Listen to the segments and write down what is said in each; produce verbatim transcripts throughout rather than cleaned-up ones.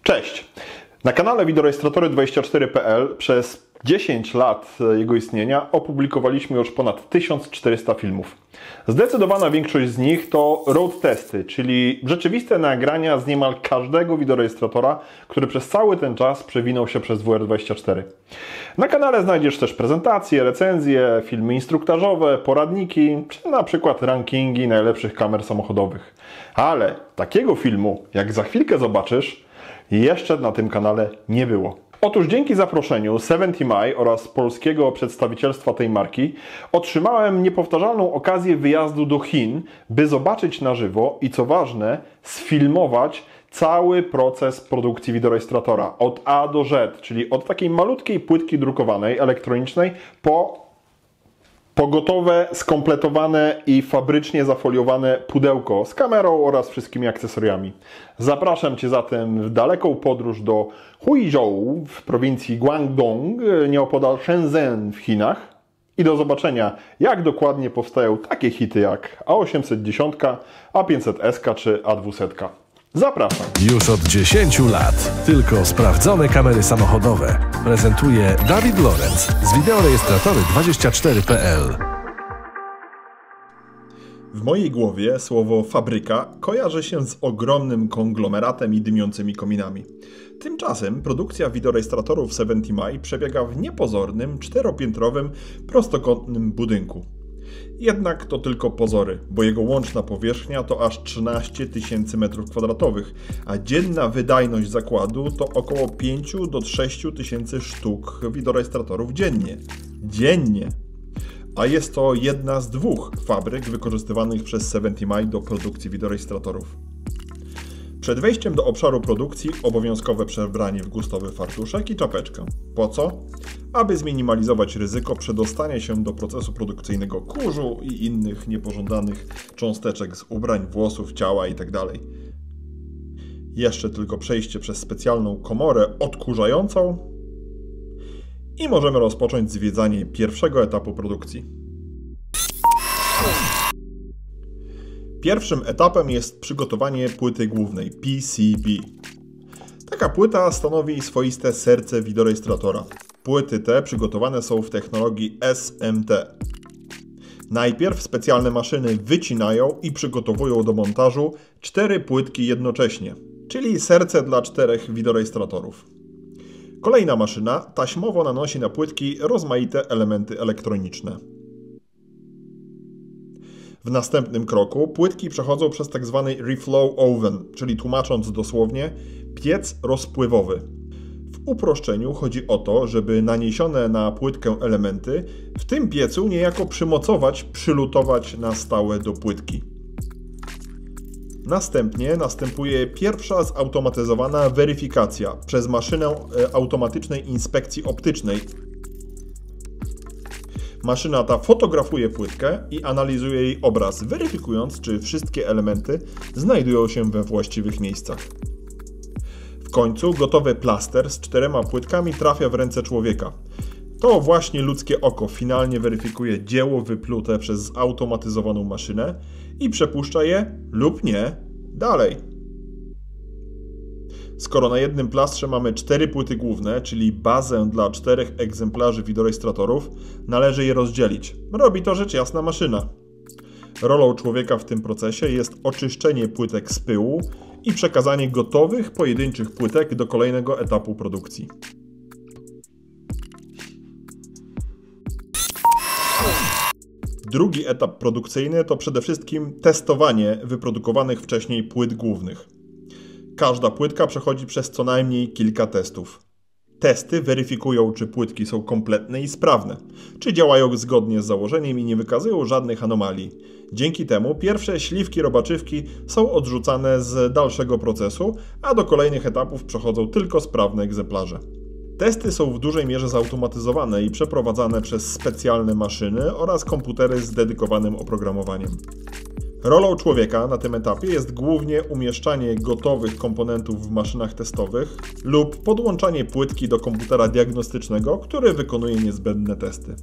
Cześć! Na kanale Videorejestratory dwadzieścia cztery kropka p l przez dziesięć lat jego istnienia opublikowaliśmy już ponad tysiąc czterysta filmów. Zdecydowana większość z nich to road testy, czyli rzeczywiste nagrania z niemal każdego wideorejestratora, który przez cały ten czas przewinął się przez W R dwadzieścia cztery. Na kanale znajdziesz też prezentacje, recenzje, filmy instruktażowe, poradniki, czy na przykład rankingi najlepszych kamer samochodowych. Ale takiego filmu, jak za chwilkę zobaczysz, jeszcze na tym kanale nie było. Otóż dzięki zaproszeniu siedemdziesiąt maj oraz polskiego przedstawicielstwa tej marki otrzymałem niepowtarzalną okazję wyjazdu do Chin, by zobaczyć na żywo i co ważne, sfilmować cały proces produkcji wideorejestratora od A do Z, czyli od takiej malutkiej płytki drukowanej, elektronicznej, po po gotowe, skompletowane i fabrycznie zafoliowane pudełko z kamerą oraz wszystkimi akcesoriami. Zapraszam Cię zatem w daleką podróż do Huizhou w prowincji Guangdong, nieopodal Shenzhen w Chinach. I do zobaczenia, jak dokładnie powstają takie hity jak A osiemset dziesięć, A pięćset S czy A dwieście. Zapraszam! Już od dziesięciu lat tylko sprawdzone kamery samochodowe prezentuje Dawid Lorenz z Videorejestratory dwadzieścia cztery kropka p l. W mojej głowie słowo fabryka kojarzy się z ogromnym konglomeratem i dymiącymi kominami. Tymczasem produkcja wideorejestratorów siedemdziesiąt maj przebiega w niepozornym, czteropiętrowym, prostokątnym budynku. Jednak to tylko pozory, bo jego łączna powierzchnia to aż trzynaście tysięcy metrów kwadratowych, a dzienna wydajność zakładu to około pięć do sześciu tysięcy sztuk wideorejestratorów dziennie. Dziennie! A jest to jedna z dwóch fabryk wykorzystywanych przez siedemdziesiąt maj do produkcji wideorejestratorów. Przed wejściem do obszaru produkcji obowiązkowe przebranie w gustowy fartuszek i czapeczkę. Po co? Aby zminimalizować ryzyko przedostania się do procesu produkcyjnego kurzu i innych niepożądanych cząsteczek z ubrań, włosów, ciała itd. Jeszcze tylko przejście przez specjalną komorę odkurzającą i możemy rozpocząć zwiedzanie pierwszego etapu produkcji. Pierwszym etapem jest przygotowanie płyty głównej P C B. Taka płyta stanowi swoiste serce wideorejestratora. Płyty te przygotowane są w technologii S M T. Najpierw specjalne maszyny wycinają i przygotowują do montażu cztery płytki jednocześnie, czyli serce dla czterech wideorejestratorów. Kolejna maszyna taśmowo nanosi na płytki rozmaite elementy elektroniczne. W następnym kroku płytki przechodzą przez tzw. reflow oven, czyli tłumacząc dosłownie piec rozpływowy. W uproszczeniu chodzi o to, żeby naniesione na płytkę elementy w tym piecu niejako przymocować, przylutować na stałe do płytki. Następnie następuje pierwsza zautomatyzowana weryfikacja przez maszynę automatycznej inspekcji optycznej. Maszyna ta fotografuje płytkę i analizuje jej obraz, weryfikując, czy wszystkie elementy znajdują się we właściwych miejscach. W końcu gotowy plaster z czterema płytkami trafia w ręce człowieka. To właśnie ludzkie oko finalnie weryfikuje dzieło wyplute przez zautomatyzowaną maszynę i przepuszcza je, lub nie, dalej. Skoro na jednym plastrze mamy cztery płyty główne, czyli bazę dla czterech egzemplarzy wideorejestratorów, należy je rozdzielić. Robi to rzecz jasna maszyna. Rolą człowieka w tym procesie jest oczyszczenie płytek z pyłu i przekazanie gotowych, pojedynczych płytek do kolejnego etapu produkcji. Drugi etap produkcyjny to przede wszystkim testowanie wyprodukowanych wcześniej płyt głównych. Każda płytka przechodzi przez co najmniej kilka testów. Testy weryfikują, czy płytki są kompletne i sprawne, czy działają zgodnie z założeniem i nie wykazują żadnych anomalii. Dzięki temu pierwsze śliwki robaczywki są odrzucane z dalszego procesu, a do kolejnych etapów przechodzą tylko sprawne egzemplarze. Testy są w dużej mierze zautomatyzowane i przeprowadzane przez specjalne maszyny oraz komputery z dedykowanym oprogramowaniem. Rolą człowieka na tym etapie jest głównie umieszczanie gotowych komponentów w maszynach testowych lub podłączanie płytki do komputera diagnostycznego, który wykonuje niezbędne testy.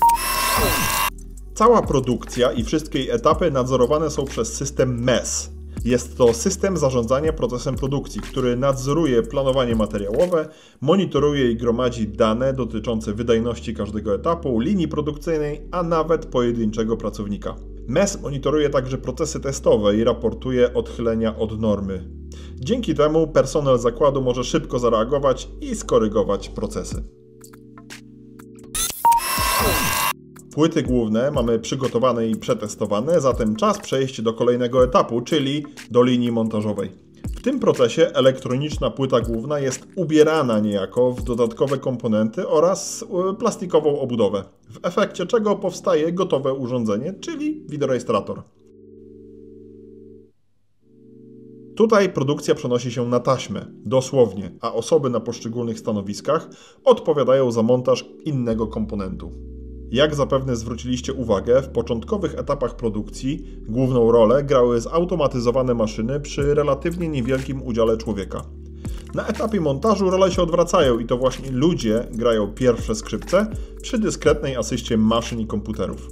Cała produkcja i wszystkie jej etapy nadzorowane są przez system M E S. Jest to system zarządzania procesem produkcji, który nadzoruje planowanie materiałowe, monitoruje i gromadzi dane dotyczące wydajności każdego etapu, linii produkcyjnej, a nawet pojedynczego pracownika. M E S monitoruje także procesy testowe i raportuje odchylenia od normy. Dzięki temu personel zakładu może szybko zareagować i skorygować procesy. Płyty główne mamy przygotowane i przetestowane, zatem czas przejść do kolejnego etapu, czyli do linii montażowej. W tym procesie elektroniczna płyta główna jest ubierana niejako w dodatkowe komponenty oraz plastikową obudowę, w efekcie czego powstaje gotowe urządzenie, czyli wideorejestrator. Tutaj produkcja przenosi się na taśmę, dosłownie, a osoby na poszczególnych stanowiskach odpowiadają za montaż innego komponentu. Jak zapewne zwróciliście uwagę, w początkowych etapach produkcji główną rolę grały zautomatyzowane maszyny przy relatywnie niewielkim udziale człowieka. Na etapie montażu role się odwracają i to właśnie ludzie grają pierwsze skrzypce przy dyskretnej asyście maszyn i komputerów.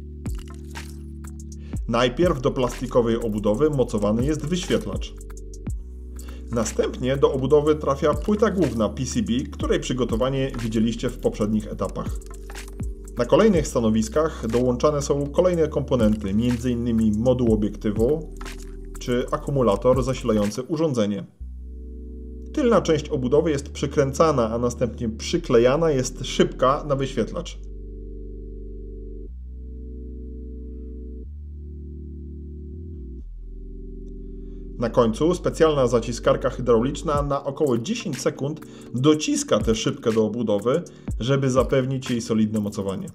Najpierw do plastikowej obudowy mocowany jest wyświetlacz. Następnie do obudowy trafia płyta główna P C B, której przygotowanie widzieliście w poprzednich etapach. Na kolejnych stanowiskach dołączane są kolejne komponenty, m in moduł obiektywu czy akumulator zasilający urządzenie. Tylna część obudowy jest przykręcana, a następnie przyklejana jest szybka na wyświetlacz. Na końcu specjalna zaciskarka hydrauliczna na około dziesięć sekund dociska tę szybkę do obudowy, żeby zapewnić jej solidne mocowanie.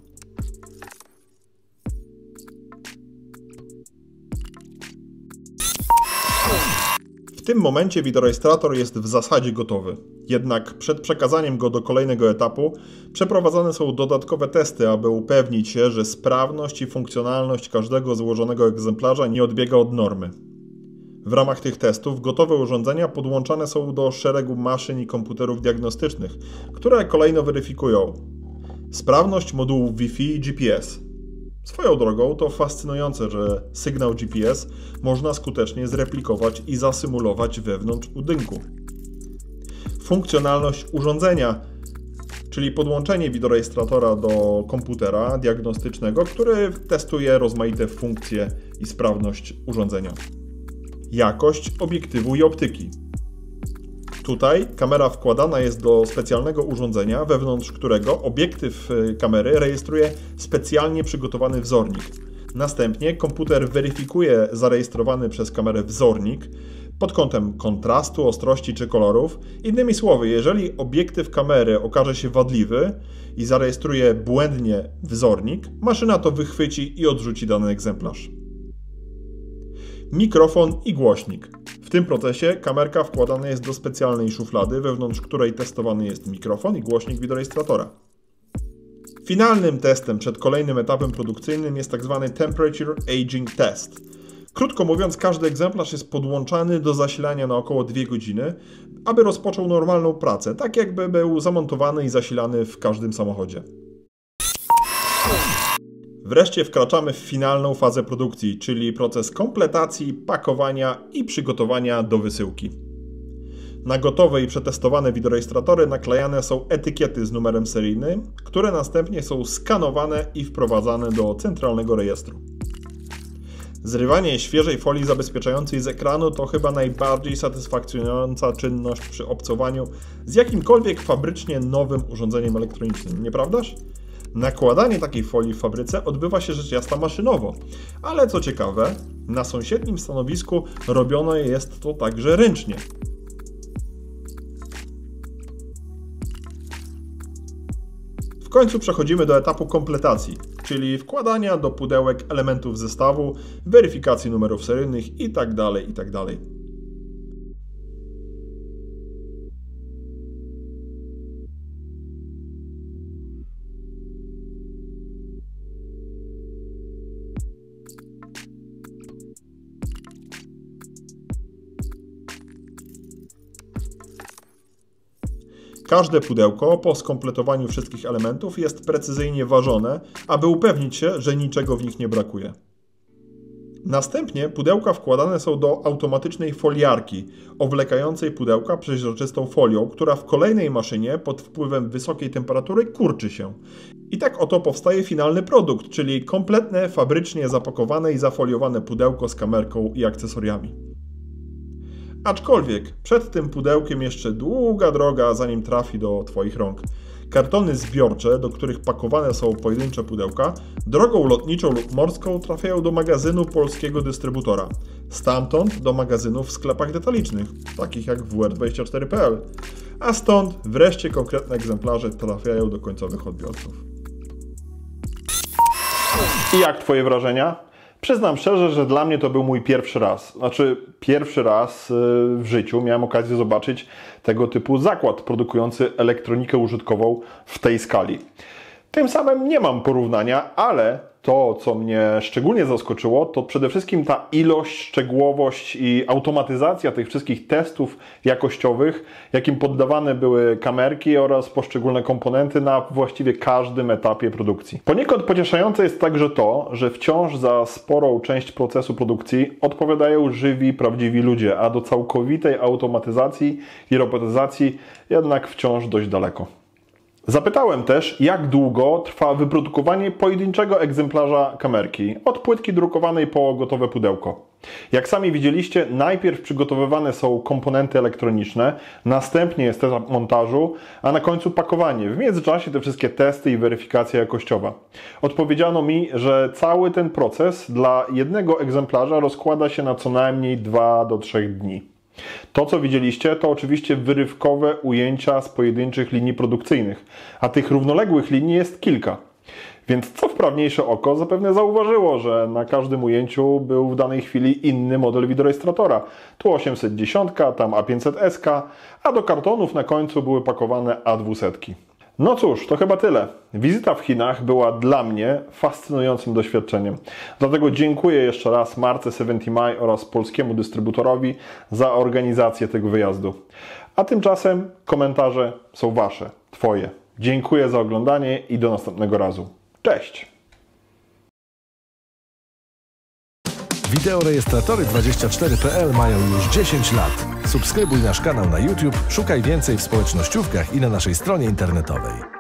W tym momencie wideorejestrator jest w zasadzie gotowy. Jednak przed przekazaniem go do kolejnego etapu przeprowadzane są dodatkowe testy, aby upewnić się, że sprawność i funkcjonalność każdego złożonego egzemplarza nie odbiega od normy. W ramach tych testów gotowe urządzenia podłączane są do szeregu maszyn i komputerów diagnostycznych, które kolejno weryfikują sprawność modułów Wi-Fi i G P S. Swoją drogą to fascynujące, że sygnał G P S można skutecznie zreplikować i zasymulować wewnątrz budynku. Funkcjonalność urządzenia, czyli podłączenie wideorejestratora do komputera diagnostycznego, który testuje rozmaite funkcje i sprawność urządzenia. Jakość obiektywu i optyki. Tutaj kamera wkładana jest do specjalnego urządzenia, wewnątrz którego obiektyw kamery rejestruje specjalnie przygotowany wzornik. Następnie komputer weryfikuje zarejestrowany przez kamerę wzornik pod kątem kontrastu, ostrości czy kolorów. Innymi słowy, jeżeli obiektyw kamery okaże się wadliwy i zarejestruje błędnie wzornik, maszyna to wychwyci i odrzuci dany egzemplarz. Mikrofon i głośnik. W tym procesie kamerka wkładana jest do specjalnej szuflady, wewnątrz której testowany jest mikrofon i głośnik wideorejestratora. Finalnym testem przed kolejnym etapem produkcyjnym jest tzw. Temperature Aging Test. Krótko mówiąc, każdy egzemplarz jest podłączany do zasilania na około dwie godziny, aby rozpoczął normalną pracę, tak jakby był zamontowany i zasilany w każdym samochodzie. Wreszcie wkraczamy w finalną fazę produkcji, czyli proces kompletacji, pakowania i przygotowania do wysyłki. Na gotowe i przetestowane wideorejestratory naklejane są etykiety z numerem seryjnym, które następnie są skanowane i wprowadzane do centralnego rejestru. Zrywanie świeżej folii zabezpieczającej z ekranu to chyba najbardziej satysfakcjonująca czynność przy obcowaniu z jakimkolwiek fabrycznie nowym urządzeniem elektronicznym, nieprawdaż? Nakładanie takiej folii w fabryce odbywa się rzecz jasna maszynowo, ale co ciekawe, na sąsiednim stanowisku robione jest to także ręcznie. W końcu przechodzimy do etapu kompletacji, czyli wkładania do pudełek elementów zestawu, weryfikacji numerów seryjnych itd., itd. Każde pudełko po skompletowaniu wszystkich elementów jest precyzyjnie ważone, aby upewnić się, że niczego w nich nie brakuje. Następnie pudełka wkładane są do automatycznej foliarki, owlekającej pudełka przeźroczystą folią, która w kolejnej maszynie pod wpływem wysokiej temperatury kurczy się. I tak oto powstaje finalny produkt, czyli kompletne, fabrycznie zapakowane i zafoliowane pudełko z kamerką i akcesoriami. Aczkolwiek przed tym pudełkiem jeszcze długa droga, zanim trafi do Twoich rąk. Kartony zbiorcze, do których pakowane są pojedyncze pudełka, drogą lotniczą lub morską trafiają do magazynu polskiego dystrybutora. Stamtąd do magazynów w sklepach detalicznych, takich jak W R dwadzieścia cztery kropka P L. A stąd wreszcie konkretne egzemplarze trafiają do końcowych odbiorców. I jak Twoje wrażenia? Przyznam szczerze, że dla mnie to był mój pierwszy raz. Znaczy, pierwszy raz w życiu miałem okazję zobaczyć tego typu zakład produkujący elektronikę użytkową w tej skali. Tym samym nie mam porównania, ale to, co mnie szczególnie zaskoczyło, to przede wszystkim ta ilość, szczegółowość i automatyzacja tych wszystkich testów jakościowych, jakim poddawane były kamerki oraz poszczególne komponenty na właściwie każdym etapie produkcji. Poniekąd pocieszające jest także to, że wciąż za sporą część procesu produkcji odpowiadają żywi, prawdziwi ludzie, a do całkowitej automatyzacji i robotyzacji jednak wciąż dość daleko. Zapytałem też, jak długo trwa wyprodukowanie pojedynczego egzemplarza kamerki, od płytki drukowanej po gotowe pudełko. Jak sami widzieliście, najpierw przygotowywane są komponenty elektroniczne, następnie jest etap montażu, a na końcu pakowanie. W międzyczasie te wszystkie testy i weryfikacja jakościowa. Odpowiedziano mi, że cały ten proces dla jednego egzemplarza rozkłada się na co najmniej dwa do trzech dni. To, co widzieliście, to oczywiście wyrywkowe ujęcia z pojedynczych linii produkcyjnych, a tych równoległych linii jest kilka. Więc co wprawniejsze oko zapewne zauważyło, że na każdym ujęciu był w danej chwili inny model wideorejestratora. Tu osiemset dziesięć, tam A pięćset S K, a do kartonów na końcu były pakowane A dwieście. No cóż, to chyba tyle. Wizyta w Chinach była dla mnie fascynującym doświadczeniem. Dlatego dziękuję jeszcze raz marce siedemdziesiąt Maj oraz polskiemu dystrybutorowi za organizację tego wyjazdu. A tymczasem komentarze są Wasze, Twoje. Dziękuję za oglądanie i do następnego razu. Cześć! Wideorejestratory dwadzieścia cztery kropka P L mają już dziesięć lat. Subskrybuj nasz kanał na YouTube, szukaj więcej w społecznościówkach i na naszej stronie internetowej.